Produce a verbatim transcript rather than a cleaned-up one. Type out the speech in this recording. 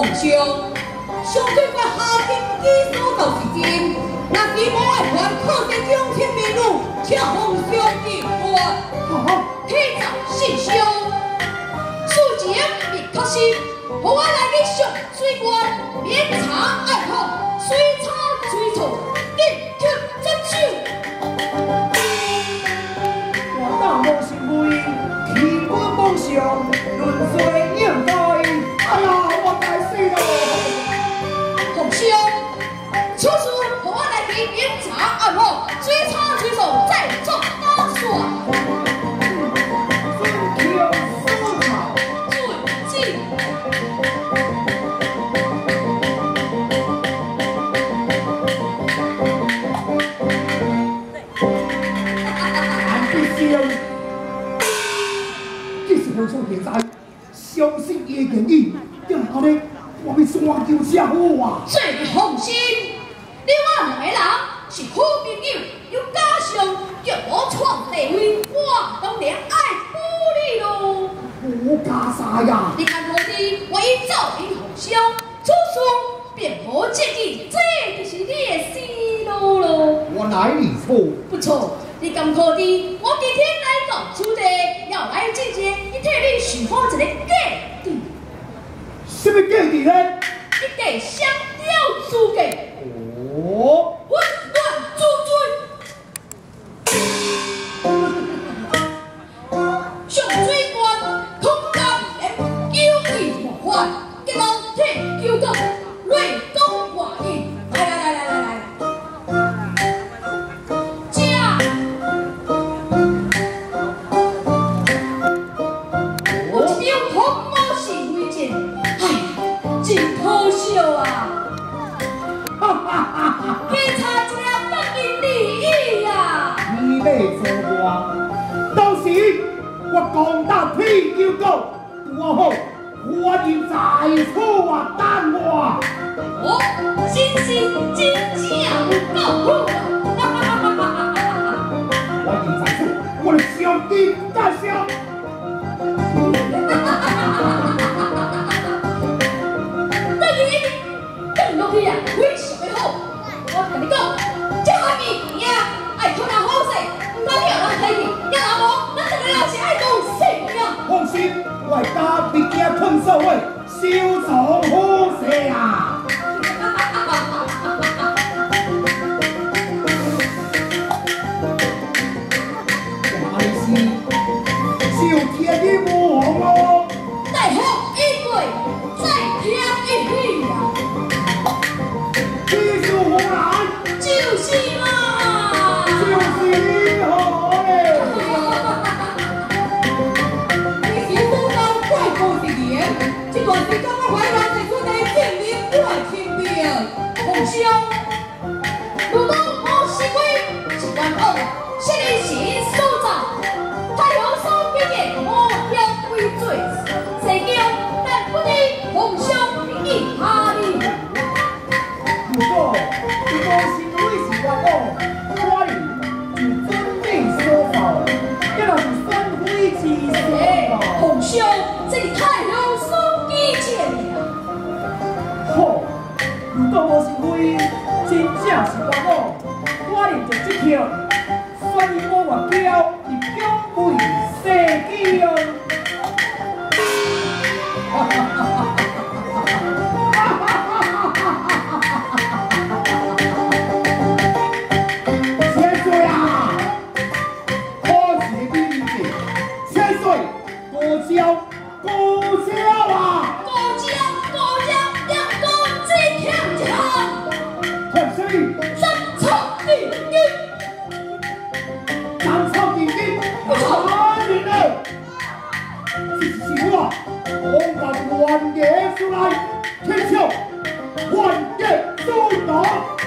上，上对我下经基所到是真，若是无爱还靠这两千民女，却奉上帝话，体察信上，事情未确实，互我来去上水官，免查暗访，随查随错，紧去遵守。 我大无行为，天官妄想，论罪应该。哎呀，我该死了！ 奉上，此事互我来去明查暗访，随查随错，再作打算。 尊听思考， 遵旨。 俺必须，这是我所现在，相信伊的言语，然后呢，我要山求社好啊！ 做你放心，你我两个人是好朋友，又加上叫我创地位，我当然爱护你咯。 我加啥呀？ 你看何的，我已照应互相，此事便无介意，这就是你的思路咯。 我哪里错？ 不错，你咁好的，我今天来到此地，要来进前，你替你许好一个假的， 什么假的呢？ 一个双雕之计。 哦。 混乱之罪，上水官通奸连九义无犯，结果替九个内功外义。来来来来来来，这有一张红毛信为证，哎，真可笑啊！ 哈哈哈哈！ 警察这不应利益呀！ 你要做我，到时我讲到屁叫到，我好，我人在错啊，等我。 哦，真是真正有够好啊！哈哈哈哈哈哈！ 我人在错，我的上帝在上。 对于更落去啊，非常的好。我跟你讲，这下面钱啊，爱出人好势，唔敢叫人提去，要若无，咱这个人是爱讲性命。 放心，我会把物件吞社会，收藏好势啊。还是就天你无红咯。 大好一对，再添一喜啊！ 继续红来， 就是嘛。 就是你好嘞。 你是武当怪过一年，这段时间我怀孕是出来见面怪亲病，奉上。如果我是鬼，是冤枉，是你是所造，太阳所毕业无向为罪，世叫但不得奉上以下你。 如果如果是你是冤枉，我哩就遵你所造，这若是双飞之事嘛。 奉上，这是太阳所记见的。 好，如果我是你，真正是冤枉，我哩就这条，所以我话叫你讲为世叫。哈哈哈哈哈！千岁啊，可是你理解，千岁，高招，高招啊！ 高招高招，两个最强强， 看谁三草第一， 斩草第一，哪里呢？这是我，我把万爷出来，天笑，万爷出打。